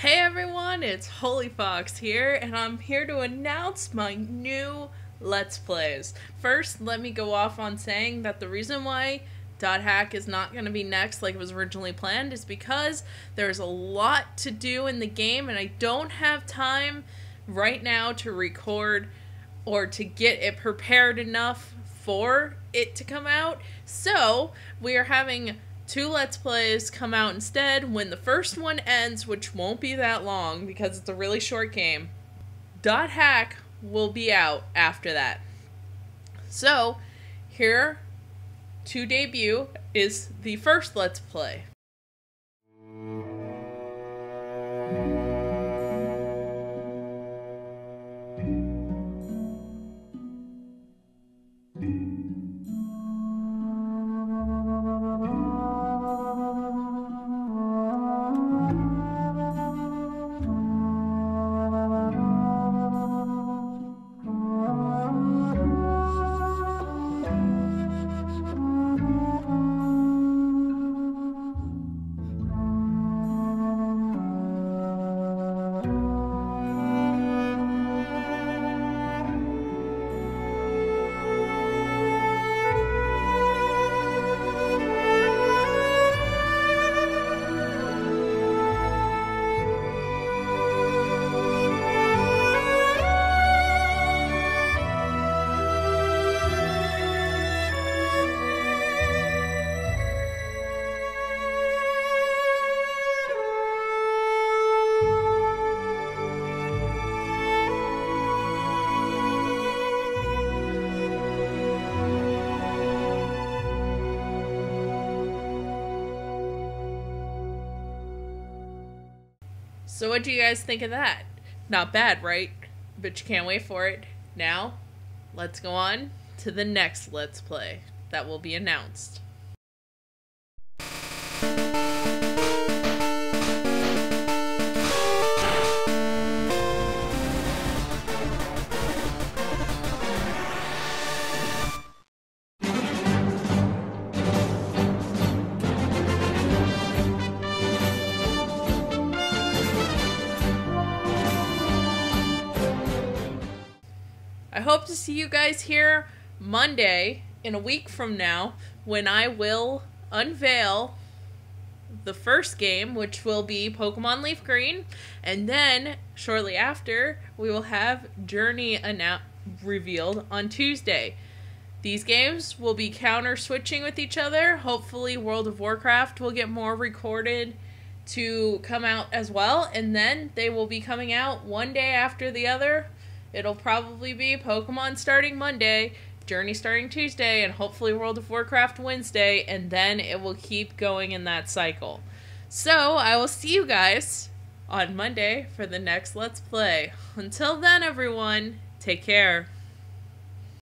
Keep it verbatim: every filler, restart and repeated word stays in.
Hey everyone, it's Holy Fox here, and I'm here to announce my new Let's Plays. First, let me go off on saying that the reason why Dot Hack is not going to be next like it was originally planned is because there's a lot to do in the game, and I don't have time right now to record or to get it prepared enough for it to come out. So, we are having two Let's Plays come out instead. When the first one ends, which won't be that long because it's a really short game, Dot Hack will be out after that. So, here to debut is the first Let's Play. So what do you guys think of that? Not bad, right? But you can't wait for it. Now, let's go on to the next Let's Play that will be announced. I hope to see you guys here Monday, in a week from now, when I will unveil the first game, which will be Pokemon Leaf Green, and then, shortly after, we will have Journey annou- revealed on Tuesday. These games will be counter-switching with each other. Hopefully World of Warcraft will get more recorded to come out as well, and then they will be coming out one day after the other. It'll probably be Pokemon starting Monday, Journey starting Tuesday, and hopefully World of Warcraft Wednesday, and then it will keep going in that cycle. So, I will see you guys on Monday for the next Let's Play. Until then, everyone, take care.